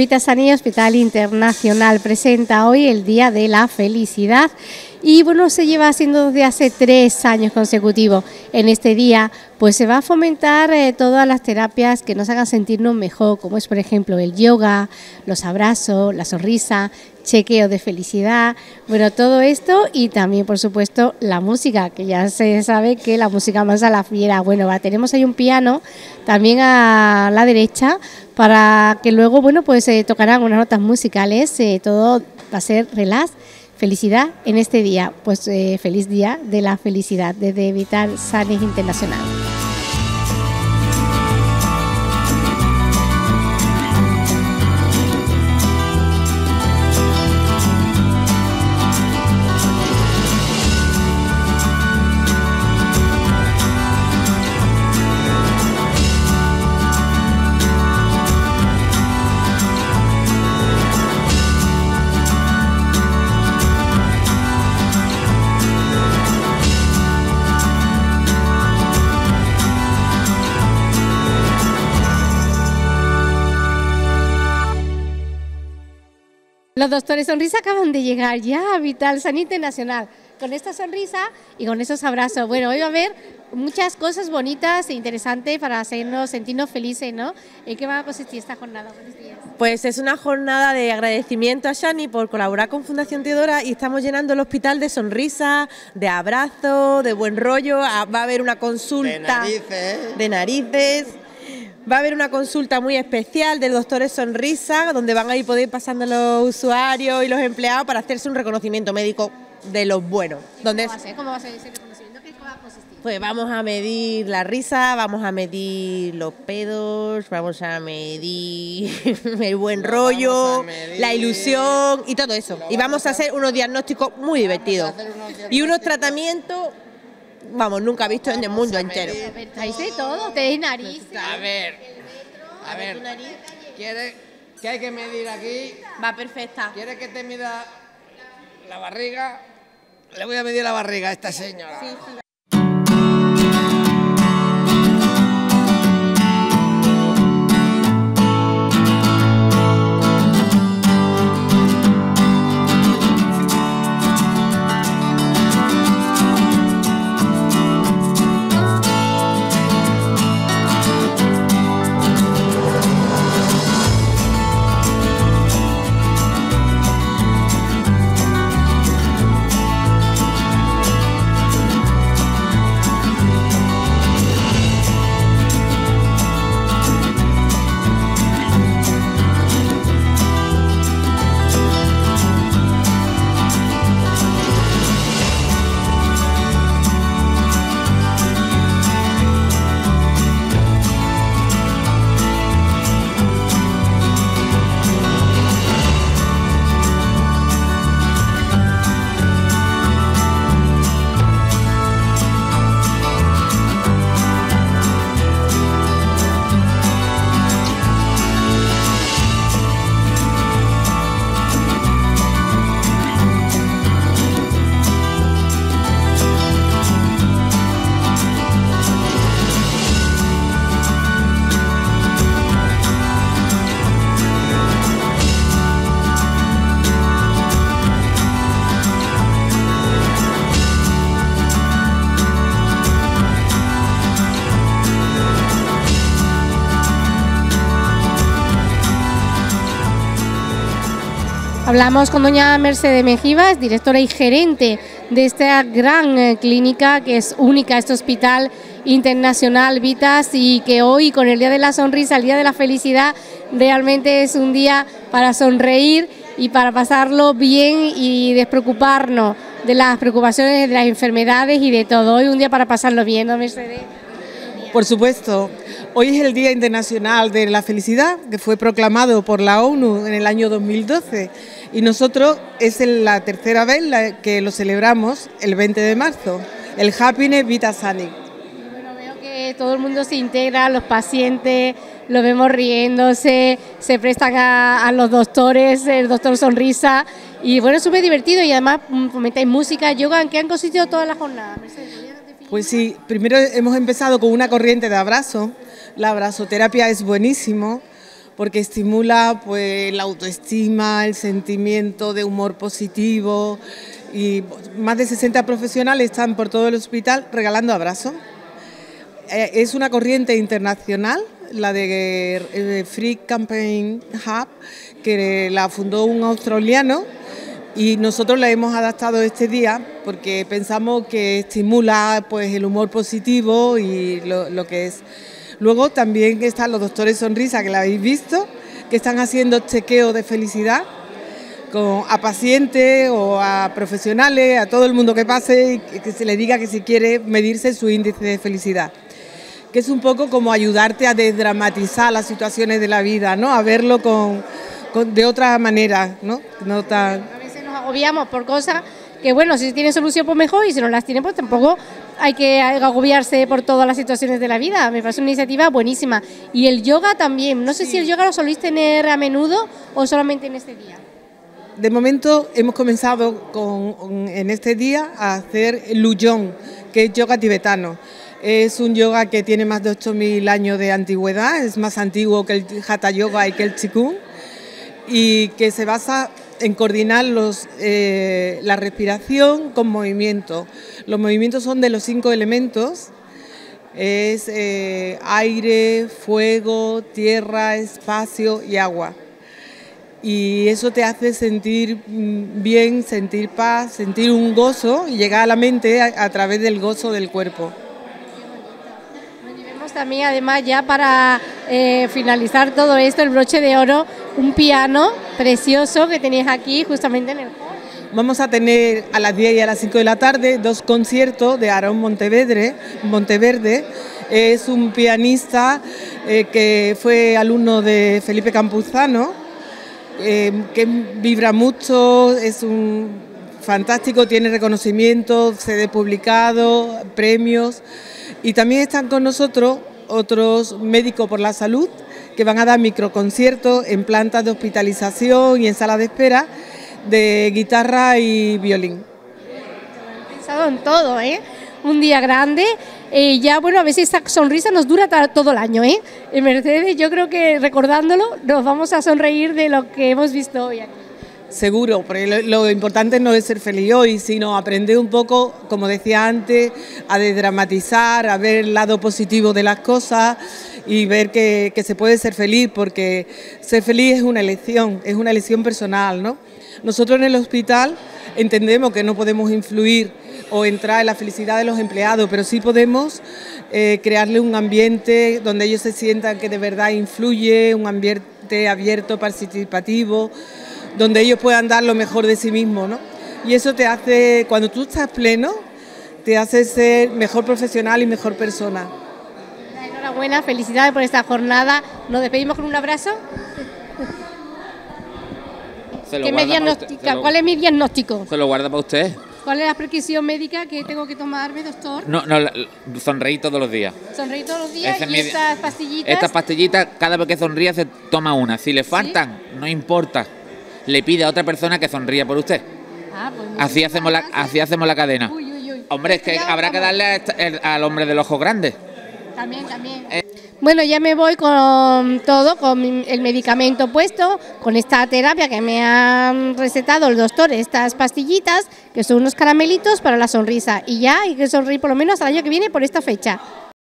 Vitasani Hospital Internacional presenta hoy el Día de la Felicidad y bueno, se lleva haciendo desde hace 3 años consecutivos. En este día pues se va a fomentar todas las terapias que nos hagan sentirnos mejor, como es por ejemplo el yoga, los abrazos, la sonrisa, chequeo de felicidad, bueno, todo esto y también por supuesto la música, que ya se sabe que la música mansa la fiera. Bueno, tenemos ahí un piano también a la derecha para que luego, bueno, pues tocarán unas notas musicales, todo va a ser relax, felicidad en este día, pues feliz día de la felicidad desde Vitasani Internacional. Los doctores Sonrisa acaban de llegar ya a Vitasani Internacional con esta sonrisa y con esos abrazos. Bueno, hoy va a haber muchas cosas bonitas e interesantes para hacernos sentirnos felices, ¿no? ¿En qué va a consistir esta jornada? Buenos días. Pues es una jornada de agradecimiento a Shani por colaborar con Fundación Teodora y estamos llenando el hospital de sonrisas, de abrazos, de buen rollo. Va a haber una consulta de narices. Va a haber una consulta muy especial del doctores Sonrisa, donde van a ir poder pasando los usuarios y los empleados para hacerse un reconocimiento médico de los buenos. ¿Cómo va a ser ese reconocimiento? ¿Qué va a consistir? Pues vamos a medir la risa, vamos a medir los pedos, vamos a medir el buen rollo, la ilusión y todo eso. Y vamos a hacer unos diagnósticos muy divertidos y unos tratamientos, vamos, nunca visto en el mundo entero. ¿Estáis de todo? ¿Tenéis nariz? A ver, ¿quieres que hay que medir aquí? Va perfecta. ¿Quieres que te mida la barriga? Le voy a medir la barriga a esta señora. Sí, sí. Hablamos con doña Mercedes Mejivas, directora y gerente de esta gran clínica que es única, este Hospital Internacional Vitas, y que hoy con el Día de la Sonrisa, el Día de la Felicidad, realmente es un día para sonreír y para pasarlo bien y despreocuparnos de las preocupaciones, de las enfermedades y de todo. Hoy un día para pasarlo bien, ¿no, Mercedes? Por supuesto. Hoy es el Día Internacional de la Felicidad, que fue proclamado por la ONU en el año 2012 y nosotros es la tercera vez que lo celebramos el 20 de marzo, el Happiness Vitasani. Bueno, veo que todo el mundo se integra, los pacientes, lo vemos riéndose, se prestan a los doctores, el doctor Sonrisa, y bueno, es súper divertido y además fomentáis música, yoga. ¿En qué han consistido todas las jornadas? Pues sí, primero hemos empezado con una corriente de abrazo. La abrazoterapia es buenísimo porque estimula pues la autoestima, el sentimiento de humor positivo, y más de 60 profesionales están por todo el hospital regalando abrazos. Es una corriente internacional, la de Free Campaign Hub, que la fundó un australiano, y nosotros la hemos adaptado este día porque pensamos que estimula pues el humor positivo y lo que es. Luego también están los doctores Sonrisa, que la habéis visto, que están haciendo chequeo de felicidad a pacientes o a profesionales, a todo el mundo que pase, y que se le diga que si quiere medirse su índice de felicidad, que es un poco como ayudarte a desdramatizar las situaciones de la vida, ¿no? A verlo de otra manera, ¿no? No tan... A veces nos agobiamos por cosas que, bueno, si tienen solución pues mejor, y si no las tienen pues tampoco hay que agobiarse por todas las situaciones de la vida. Me parece una iniciativa buenísima. Y el yoga también, no sé si el yoga lo soléis tener a menudo o solamente en este día. De momento hemos comenzado en este día a hacer Luyong, que es yoga tibetano. Es un yoga que tiene más de 8.000 años de antigüedad, es más antiguo que el Hatha Yoga y que el Qigong, y que se basa en coordinar la respiración con movimiento. Los movimientos son de los 5 elementos, es aire, fuego, tierra, espacio y agua. Y eso te hace sentir bien, sentir paz, sentir un gozo y llegar a la mente a través del gozo del cuerpo. Y vemos también, además, ya para finalizar todo esto, el broche de oro, un piano precioso que tenéis aquí justamente en el hall. Vamos a tener a las 10 y a las 5 de la tarde 2 conciertos de Aarón Monteverde. Es un pianista que fue alumno de Felipe Campuzano, que vibra mucho, es un fantástico, tiene reconocimiento, CD publicado, premios, y también están con nosotros otros médicos por la salud que van a dar microconciertos en plantas de hospitalización y en salas de espera de guitarra y violín. He pensado en todo, ¿eh? Un día grande, ya bueno, a veces esta sonrisa nos dura todo el año, ¿eh? En Mercedes yo creo que recordándolo nos vamos a sonreír de lo que hemos visto hoy aquí. Seguro, porque lo importante no es ser feliz hoy, sino aprender un poco, como decía antes, a desdramatizar, a ver el lado positivo de las cosas y ver que se puede ser feliz, porque ser feliz es una elección personal, ¿no? Nosotros en el hospital entendemos que no podemos influir o entrar en la felicidad de los empleados, pero sí podemos crearle un ambiente donde ellos se sientan que de verdad influye, un ambiente abierto, participativo, donde ellos puedan dar lo mejor de sí mismos, ¿no? Y eso te hace, cuando tú estás pleno, te hace ser mejor profesional y mejor persona. Enhorabuena, felicidades por esta jornada. Nos despedimos con un abrazo. ¿Cuál es mi diagnóstico? Se lo guarda para usted. ¿Cuál es la prescripción médica que tengo que tomarme, doctor? No, sonreír todos los días. Sonreír todos los días y estas pastillitas. Estas pastillitas, cada vez que sonríe se toma una. Si le faltan, ¿sí? No importa. Le pide a otra persona que sonría por usted. Pues así hacemos la cadena. Uy. Hombre, es que habrá que darle al hombre del ojo grande. También. Bueno, ya me voy con todo, con el medicamento puesto, con esta terapia que me han recetado el doctor, estas pastillitas, que son unos caramelitos para la sonrisa. Y ya hay que sonreír por lo menos al año que viene por esta fecha.